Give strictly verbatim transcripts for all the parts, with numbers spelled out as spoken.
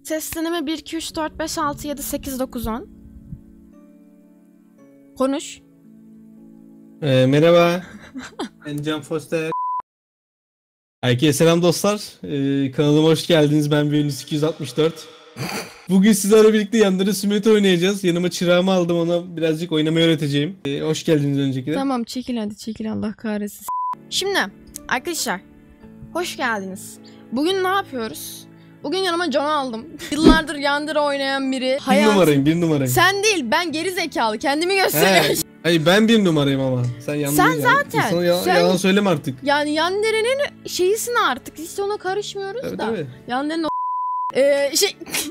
Sesleneme bir, iki, üç, dört, beş, altı, yedi, sekiz, dokuz, on. Konuş. Ee, merhaba. Ben Can Foster. Herkese selam dostlar. Ee, kanalıma hoş geldiniz. Ben Venüs iki yüz altmış dört. Bugün sizlerle birlikte Yandere Simulator oynayacağız. Yanıma çırağımı aldım, ona birazcık oynamayı öğreteceğim. Ee, hoş geldiniz öncelikle. Tamam, çekil hadi çekil, Allah kahretsin. Şimdi arkadaşlar hoş geldiniz. Bugün ne yapıyoruz? Bugün yanıma Can'ı aldım. Yıllardır Yandere oynayan biri. Bir Hayat... numarayım, bir numarayım. Sen değil, ben geri zekalı. Kendimi gösteriyorum. Hayır, ben bir numarayım ama. Sen yanlış. Sen zaten. Sana yalan, sen... yalan söyleme artık. Yani Yandere'nin şeyisin artık. Hiç ona karışmıyoruz Tabii, da. tabii. Yandere'nin o... Ee, şey...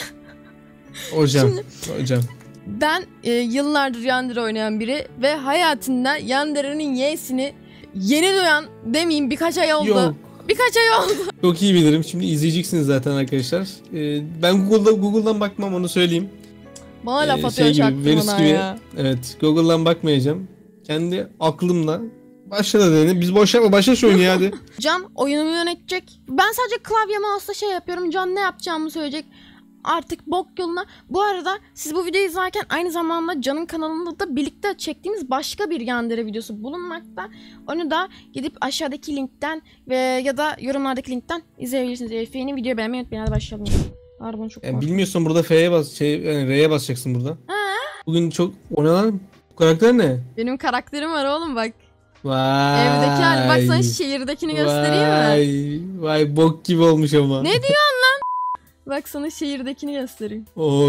Hocam, Şimdi... hocam. Ben e, yıllardır Yandere oynayan biri ve hayatında Yandere'nin Y'sini yeni duyan demeyeyim, birkaç ay oldu. Yok. Birkaç ay oldu. Çok iyi bilirim. Şimdi izleyeceksiniz zaten arkadaşlar. Ee, ben Google'da Google'dan bakmam, onu söyleyeyim. Bana laf Ee, atıyor şey gibi, Venüs çaktırmadan gibi. ya. Evet, Google'dan bakmayacağım. Kendi aklımla başla da dedi. Biz boş yapma, başla şu oyunu ya, hadi. Can oyunumu yönetecek. Ben sadece klavye mouse'la şey yapıyorum. Can ne yapacağımı söyleyecek. Artık bok yoluna. Bu arada siz bu videoyu izlerken aynı zamanda Can'ın kanalında da birlikte çektiğimiz başka bir Yandere videosu bulunmakta. Onu da gidip aşağıdaki linkten ve ya da yorumlardaki linkten izleyebilirsiniz. Efe'nin videoyu beğenmeyi unutmayın. Hadi başlayalım. Harbiden çok Yani bilmiyorsan burada F'ye bas, şey, yani R'ye basacaksın burada. Ha? Bugün çok, o ne lan? Bu karakter ne? Benim karakterim var oğlum bak. Vay. Evdeki hali. Bak sana şehirdekini göstereyim mi? Vay. Vay, bok gibi olmuş ama. Ne diyorsun lan? Bak sana şehirdekini göstereyim.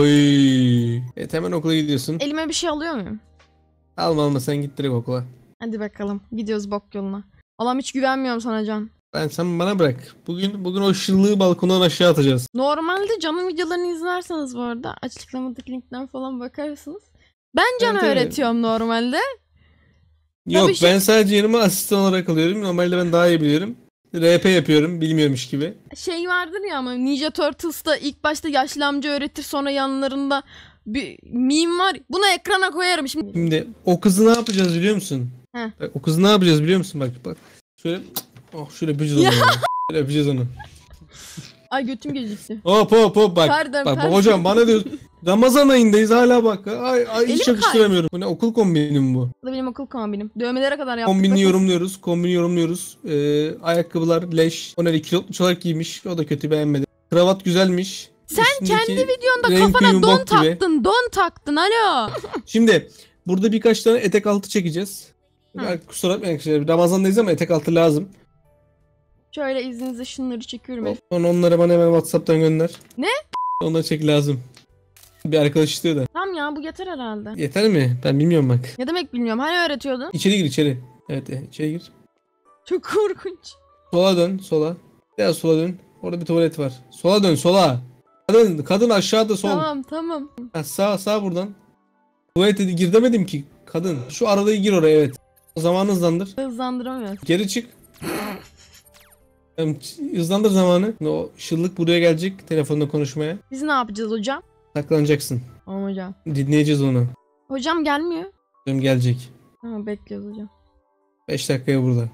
Oy. Evet, hemen okula gidiyorsun. Elime bir şey alıyor muyum? Alma alma, sen git direkt okula. Hadi bakalım. Gidiyoruz bok yoluna. Allah'ım hiç güvenmiyorum sana Can. Ben, sen bana bırak. Bugün bugün o şıllığı balkondan aşağı atacağız. Normalde Can'ın videolarını izlerseniz bu arada açıklamadaki linkten falan bakarsınız. Ben Can'a Evet, evet. öğretiyorum normalde. Yok, şey- ben sadece yanıma asistan olarak alıyorum. Normalde ben daha iyi biliyorum. R P yapıyorum, bilmiyormuş gibi. Şey vardır ya ama Ninja Turtles'ta ilk başta yaşlı amca öğretir, sonra yanlarında bir meme var. Bunu ekrana koyarım şimdi. Şimdi o kızı ne yapacağız biliyor musun? Heh. Bak, o kızı ne yapacağız biliyor musun? Bak bak. Şöyle, oh, şöyle öpeceğiz onu. Ya. Yani. Şöyle öpeceğiz onu. Ay götüm gecikti. Hop hop hop bak. Pardon, bak, pardon. bak hocam bana diyor. Ramazan ayındayız hala bak. Ay, ay hiç Elim yakıştıramıyorum. Bu ne, okul kombini mi bu? Bu da benim okul kombinim. Dövmelere kadar yaptık. Kombini bakın. yorumluyoruz. Kombini yorumluyoruz. Ee, ayakkabılar leş. O ne, kilotlu çolak giymiş. O da kötü, beğenmedim. Kravat güzelmiş. Sen Üstündeki kendi videonda renk kafana uyum don bok gibi. taktın. Don taktın. Alo. Şimdi burada birkaç tane etek altı çekeceğiz. Hı. Ya, kusura bakmayın arkadaşlar. Ramazan'dayız ama etek altı lazım. Şöyle izninizle şunları çekiyorum. Sonra onları bana hemen WhatsApp'tan gönder. Ne? Onları çek, lazım. Bir arkadaş istiyor da. Tamam ya, bu yeter herhalde. Yeter mi? Ben bilmiyorum bak. Ne demek bilmiyorum. Hani öğretiyordun? İçeri gir içeri. Evet, evet, içeri gir. Çok korkunç. Sola dön, sola. Biraz sola dön. Orada bir tuvalet var. Sola dön, sola. Kadın, kadın aşağıda, sol. Tamam tamam. Ha, sağ sağ buradan. Tuvalete gir demedim ki. Kadın. Şu arada gir oraya, evet. O zaman hızlandır. Hızlandıramıyorsun. Geri çık. Tamam, hızlandır zamanı. O şıllık buraya gelecek telefonda konuşmaya. Biz ne yapacağız hocam? Saklanacaksın. Tamam hocam. Dinleyeceğiz onu. Hocam gelmiyor. Hocam gelecek. Tamam, bekliyoruz hocam. beş dakikaya burada.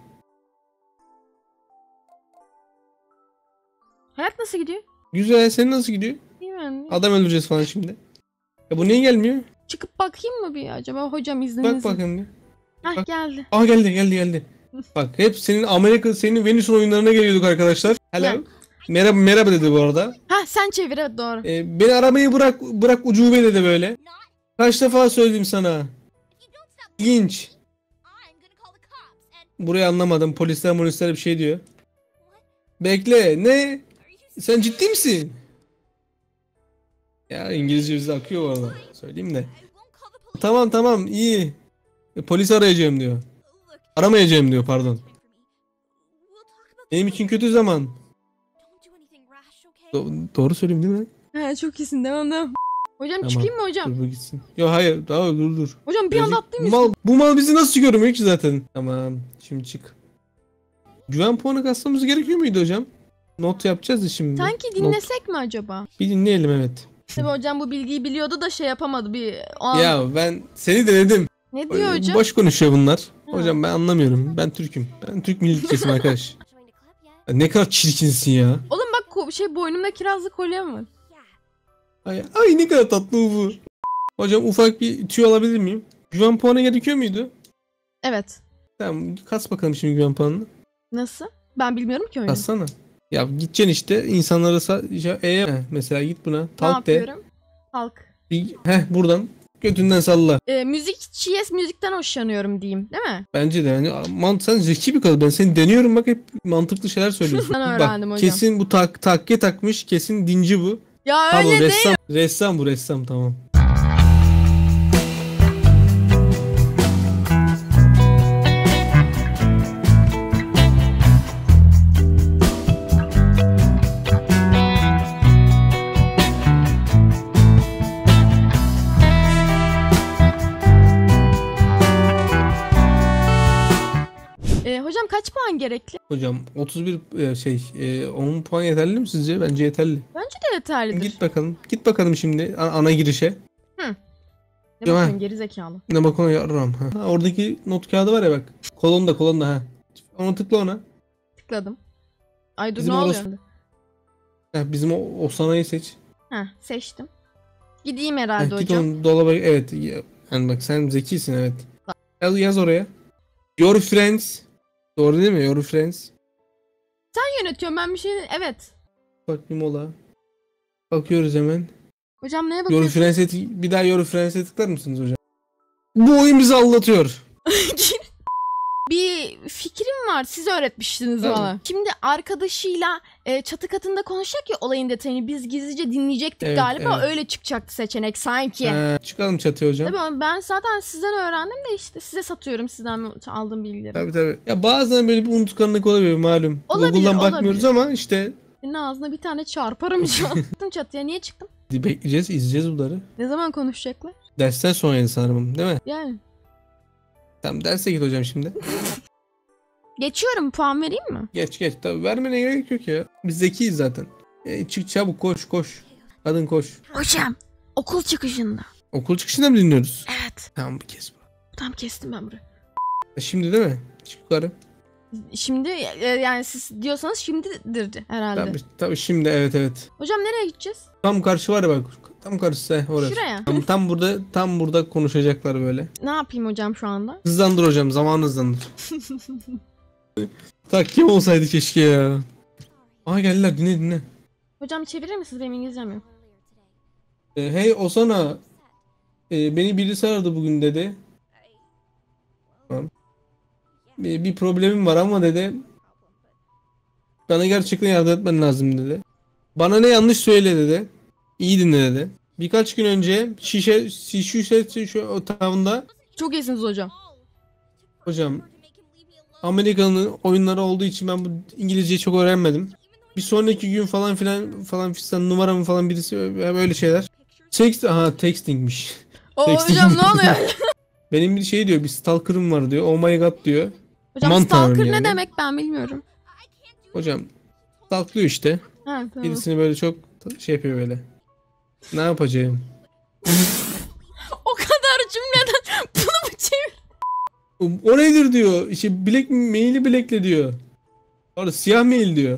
Hayat nasıl gidiyor? Güzel, senin nasıl gidiyor? İyi mi? Adam öldüreceğiz falan şimdi. Ya bu niye gelmiyor? Çıkıp bakayım mı bir acaba hocam, Bak izninizle? bakın bir. Hah, bak. geldi. Aa, geldi geldi geldi. Bak, hep senin Amerika, senin Venüs'ün oyunlarına geliyorduk arkadaşlar. Hello. Gel. Merhaba merhaba dedi bu arada. Ha sen çevir, evet doğru. Ee, beni aramayı bırak bırak ucube dedi böyle. Kaç defa söyledim sana. İlginç. Burayı anlamadım. Polisler polisler bir şey diyor. Bekle, ne? Sen ciddi misin? Ya İngilizce bize akıyor bu arada. Söyleyeyim de. Tamam tamam iyi. E, polis arayacağım diyor. Aramayacağım diyor, pardon. Benim için kötü zaman. Do- doğru söyleyeyim değil mi? Ha çok iyisin, devam devam. Hocam Tamam. çıkayım mı hocam? Dur bu gitsin. Yok hayır, daha dur dur. Hocam bir anda Birazcık- atlayayım bu mı? mal, bu mal bizi nasıl görmüyor ki zaten? Tamam, şimdi çık. Güven puanı kasmamız gerekiyor muydu hocam? Not yapacağız ya şimdi. Sanki dinlesek mi acaba? Bir dinleyelim, evet. Tabii hocam bu bilgiyi biliyordu da şey yapamadı bir o an. Ya ben seni denedim. Ne diyor hocam? Boş konuşuyor bunlar. Ha. Hocam ben anlamıyorum. Ben Türk'üm. Ben Türk milliyetçisiyim arkadaş. Ya ne kadar çirkinsin ya. Oğlum bak ko- şey boynumda kirazlı kolye mi var? Ay, ay ne kadar tatlı bu. Hocam ufak bir tüy alabilir miyim? Güven puanı gerekiyor muydu? Evet. Tamam kas bakalım şimdi güven puanını. Nasıl? Ben bilmiyorum ki oyunu. Kassana. Ya gideceksin işte insanlara sa- e mesela git buna. Ne Talk de. yapıyorum? Halk. Bir- Heh buradan götünden salla. Ee, müzik, çiğes müzikten hoşlanıyorum diyeyim, değil mi? Bence de yani mant sen zeki bir kadın. Ben seni deniyorum bak hep mantıklı şeyler söylüyorsun. Ben Bak, öğrendim hocam. kesin bu tak takke takmış, kesin dinci bu. Ya Pardon öyle değil. ressam. Ressam bu ressam tamam. Ee, hocam kaç puan gerekli? Hocam otuz bir e, şey e, on puan yeterli mi sizce? Bence yeterli. Bence de yeterlidir. Git bakalım. Git bakalım şimdi a- ana girişe. Ne Değil mi? bakıyorsun gerizekalı. Ne bak ona yarram. Ha. Ha, oradaki not kağıdı var ya bak. Kolonda kolonda ha. Ona tıkla ona. Tıkladım. Ay dur Bizim ne orası- oluyor? Ha, bizim o, o sanayı seç. Heh, seçtim. Gideyim Ha, herhalde git hocam. onu dolaba evet. Yani bak sen zekisin evet. Yaz, yaz oraya. Your friends. Doğru değil mi? Your friends. Ben yönetiyorum ben bir şey... Evet. Bak bir mola. Bakıyoruz hemen. Hocam neye Your bakıyorsun? friends'e tık- bir daha your friends'e tıklar mısınız hocam? Bu oyun bizi aldatıyor. Bir fikrim var. Siz öğretmiştiniz Tamam. bana. Şimdi arkadaşıyla e, çatı katında konuşacak ya olayın detayını. Biz gizlice dinleyecektik Evet, galiba. evet. Öyle çıkacaktı seçenek sanki. Ha, çıkalım çatıya hocam. Tabii ben zaten sizden öğrendim de işte size satıyorum sizden aldığım bilgileri. Tabii tabii. Ya bazen böyle bir unutkanlık olabiliyor malum. Olabilir, Google'dan olabilir. bakmıyoruz ama işte Senin ağzına bir tane çarparım şu an. Çıktım çatıya niye çıktım? bekleyeceğiz, izleyeceğiz bunları. Ne zaman konuşacaklar? Dersten sonra yani sanırım değil mi? Yani. Tamam derse git hocam şimdi. Geçiyorum puan vereyim mi? Geç geç. Tabii vermene gerek yok ya. Biz zekiyiz zaten. E, çık çabuk koş koş. Kadın koş. Hocam okul çıkışında. Okul çıkışında mı dinliyoruz? Evet. Tamam kes. Tam kestim ben burayı. E, Şimdi değil mi? Çık yukarı. Şimdi e, yani siz diyorsanız şimdidir herhalde. Tabii, tabii şimdi evet evet. Hocam nereye gideceğiz? Tam karşı var ya bak. Tam karşısı he, orası. Şuraya. Tam, tam burada tam burada konuşacaklar böyle. Ne yapayım hocam şu anda? Hızlandır hocam zaman hızlandır. Tak kim olsaydı keşke ya. Aa geldiler dinle dinle. Hocam çevirir misiniz? Benim İngilizcem yok. E, hey Osana. E, beni birisi aradı bugün dedi. Tamam. Bir, bir problemim var ama dedi. Bana gerçekten yardım etmen lazım dedi. Bana ne yanlış söyle dedi. İyi dinle dedi. Birkaç gün önce şişe şişe şişe otağında Çok iyisiniz hocam. hocam Amerika'nın oyunları olduğu için ben bu İngilizceyi çok öğrenmedim. Bir sonraki gün falan filan falan fistan numaramı falan birisi böyle şeyler. Text aha textingmiş. Oo Tekstil- hocam ne oluyor? Benim bir şey diyor bir stalker'ım var diyor. Oh my god diyor. Hocam Aman tanrım stalker ne yani. demek ben bilmiyorum. Hocam stalklıyor işte. Ha tamam. Birisini böyle çok şey yapıyor böyle. Ne yapacağım? O kadar cümleden bunu mu çevir? O, o nedir diyor. İşte bilek maili bilekle diyor. Orada siyah mail diyor.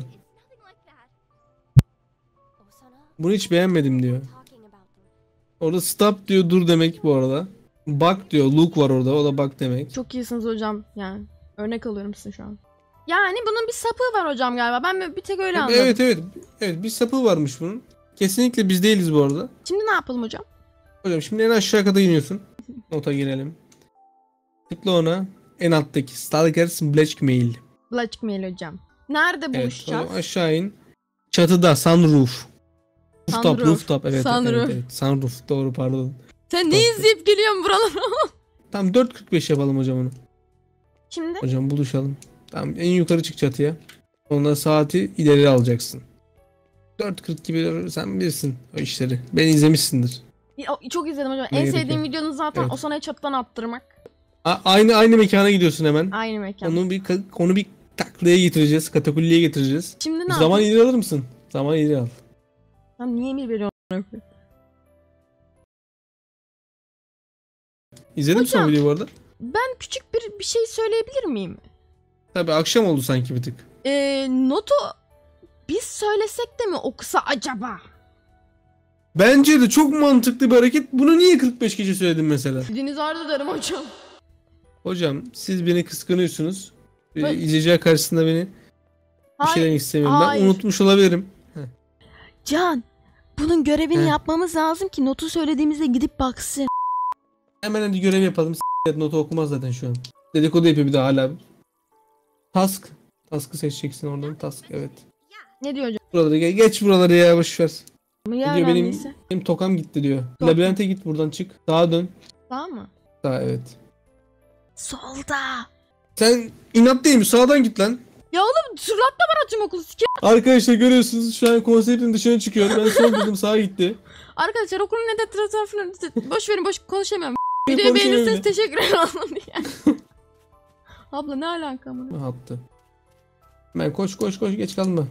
Bunu hiç beğenmedim diyor. Orada stop diyor dur demek bu arada. Bak diyor look var orada o da bak demek. Çok iyisiniz hocam yani. Örnek alıyorum size şu an. Yani bunun bir sapığı var hocam galiba. Ben bir tek öyle anladım. Evet evet. Evet bir sapı varmış bunun. Kesinlikle biz değiliz bu arada. Şimdi ne yapalım hocam? Hocam şimdi en aşağı kadar iniyorsun. Nota girelim. Tıkla ona. En alttaki Stalkers Blackmail. Blackmail hocam. Nerede Evet buluşacağız? hocam aşağı in. Çatıda sunroof. Rooftop, Sunroof. rooftop evet, Sunroof. evet evet sunroof doğru pardon. Sen ne izleyip geliyorsun buralara? Tam dört kırk beş yapalım hocam onu. Şimdi? Hocam buluşalım. Tamam en yukarı çık çatıya. Ondan saati ileri alacaksın. dört kırk gibi sen bilirsin o işleri. Ben izlemişsindir. O- Çok izledim hocam. Ne En gerek sevdiğim yok. videonuz zaten Evet. Osana'yı çatıdan attırmak. A- aynı aynı mekana gidiyorsun hemen. Aynı mekan. Onu bir ka- onu bir taklaya getireceğiz. Katakulliye getireceğiz. Şimdi ne Zaman yapayım? ileri alır mısın? Zaman ileri al. Lan niye mi veriyorsun? İzledin mi sen Hocam. videoyu bu arada? Ben küçük bir bir şey söyleyebilir miyim? Tabii akşam oldu sanki bir tık. Ee, notu biz söylesek de mi okusa acaba? Bence de çok mantıklı bir hareket. Bunu niye kırk beş gece söyledin mesela? Diliniz ardı derim hocam. Hocam siz beni kıskanıyorsunuz. Ee, Hayır. İzleyiciler karşısında beni bir şey demek istemiyorum. Hayır. Ben unutmuş olabilirim. Can, bunun görevini Heh. yapmamız lazım ki notu söylediğimizde gidip baksın. Hemen hadi görev yapalım. S**t notu okumaz zaten şu an. Dedikodu yapıyor bir daha hala. Task. Task'ı seçeceksin oradan. Task evet. Ne diyor hocam? Buraları ge- geç buraları ya boşver. Ya Diyor benim, önemliyse. benim tokam gitti diyor. Tokam. Labirente git buradan çık. Sağa dön. Tamam mı? Sağa evet. Solda. Sen inat değil mi? Sağdan git lan. Ya oğlum sürlatta var açım okul sike. Arkadaşlar görüyorsunuz şu an konseptin dışına çıkıyor. Ben sol dedim sağa gitti. Arkadaşlar okulun ne de etrafını boş verin boş konuşamıyorum. Ben Videoyu konuşamıyorum beğenirseniz bile. teşekkür ederim diye. Abla ne alaka mı? Attı. Ben koş koş koş geç kalma.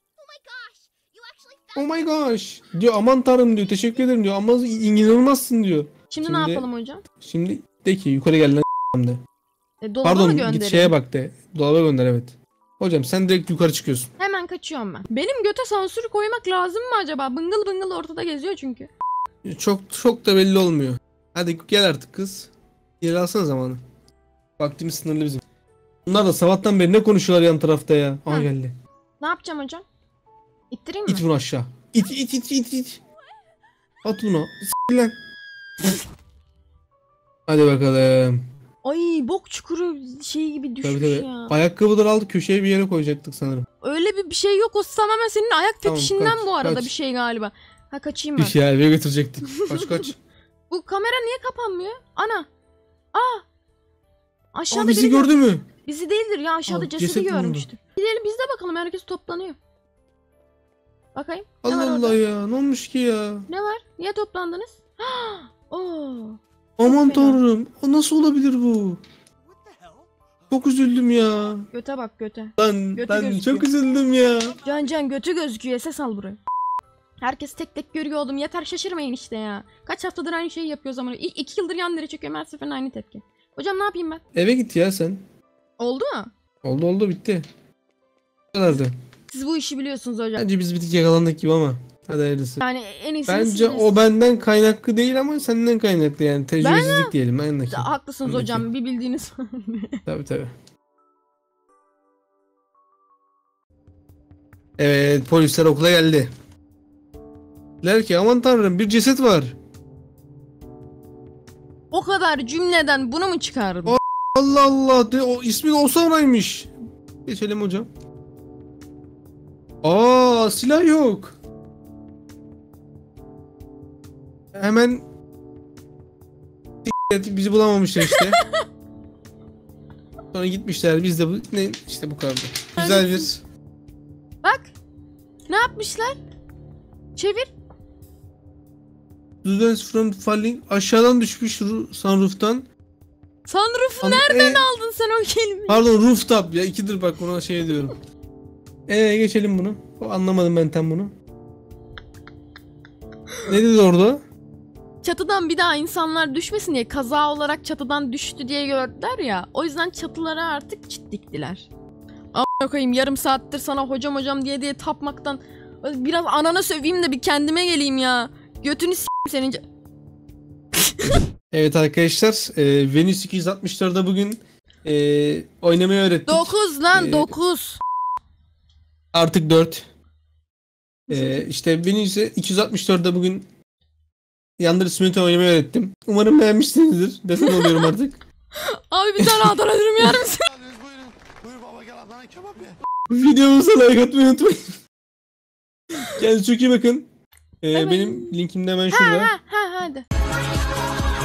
Oh my gosh. Diyor aman tanrım diyor teşekkür ederim diyor ama inanılmazsın diyor. Şimdi, Şimdi- ne yapalım hocam? Şimdi de ki yukarı gel lan de. E, dolaba mı Pardon git gönderelim? şeye bak de. Dolaba gönder evet. Hocam sen direkt yukarı çıkıyorsun. Hemen kaçıyorum ben. Benim göte sansür koymak lazım mı acaba? Bıngıl bıngıl ortada geziyor çünkü. Çok çok da belli olmuyor. Hadi gel artık kız. Geri alsana zamanı. Vaktimiz sınırlı bizim. Bunlar da sabahtan beri ne konuşuyorlar yan tarafta ya. Aha Hı. geldi. Ne yapacağım hocam? İttireyim mi? İt bunu aşağı. İt it it it it. At bunu. S- lan. Hadi bakalım. Ay bok çukuru şey gibi düşmüş Tabii tabii. ya. Ayakkabıları aldık köşeye bir yere koyacaktık sanırım. Öyle bir, bir şey yok, o tamamen senin ayak Tamam, fetişinden kaç, bu arada kaç. bir şey galiba. Ha kaçayım Bir ben. şey eve götürecektik. Kaç kaç. Bu kamera niye kapanmıyor? Ana. Aa. Aşağıda Aa bizi biri gördü mü? Bizi değildir ya, aşağıda Aa, cesedi ceset mi oldu? görmüştüm. Gidelim biz de bakalım, herkes toplanıyor. Bakayım. Ne var Allah orada? Allah ya ne olmuş ki ya? Ne var? Niye toplandınız? Oo. Aman fena. tanrım. O nasıl olabilir bu? Çok üzüldüm ya. Göte bak göte. Ben Götü ben gözüküyor. çok üzüldüm ya. Can can götü gözüküyor, ses al buraya. Herkes tek tek görüyor oğlum, yeter şaşırmayın işte ya. Kaç haftadır aynı şeyi yapıyoruz ama İ- iki yıldır yan dere çekiyorum, her seferinde aynı tepki. Hocam ne yapayım ben? Eve git ya sen. Oldu mu? Oldu oldu bitti. Bu kadardı. Siz bu işi biliyorsunuz hocam. Bence biz bir tık yakalandık gibi ama. Hadi hayırlısı. Yani en iyisini siz Bence bilirsiniz. o benden kaynaklı değil ama senden kaynaklı yani. Tecrübesizlik diyelim. Ben de. Haklısınız Anladım. hocam, bir bildiğiniz. Tabii tabii. Evet polisler okula geldi. Der ki aman tanrım bir ceset var. O kadar cümleden bunu mu çıkardın? O- Allah Allah de o ismi de Osana'ymış. Geçelim hocam. Aa silah yok. Hemen bizi bulamamışlar işte. Sonra gitmişler biz de bu ne işte bu kadar. Güzel bir Bak. Ne yapmışlar? Çevir. Students from falling aşağıdan düşmüş ru- sunroof'tan. Sunroof'u An- nereden e, aldın sen o kelimeyi? Pardon rooftop ya ikidir bak buna şey diyorum. Eee geçelim bunu. O, anlamadım ben tam bunu. Ne dedi orada? Çatıdan bir daha insanlar düşmesin diye, kaza olarak çatıdan düştü diye gördüler ya. O yüzden çatılara artık çit diktiler. Amına koyayım, yarım saattir sana hocam hocam diye diye tapmaktan biraz anana söveyim de bir kendime geleyim ya. Götünü s**eyim senin. ca- Evet arkadaşlar e, Venüs iki yüz altmış dört'e bugün e, oynamayı öğrettik. dokuz lan Ee, dokuz. Artık dört. E, işte Venüs iki yüz altmış dört'e bugün Yandere Simulator oynamayı öğrettim. Umarım beğenmişsinizdir. Desen oluyorum artık. Abi bir tane Adana dürüm yer misin? Buyurun. Buyur baba gel Adana kebap ye. Videomuza like atmayı unutmayın. Kendinize çok iyi bakın. E, Evet. Benim linkim de hemen Ha şurada. ha ha hadi.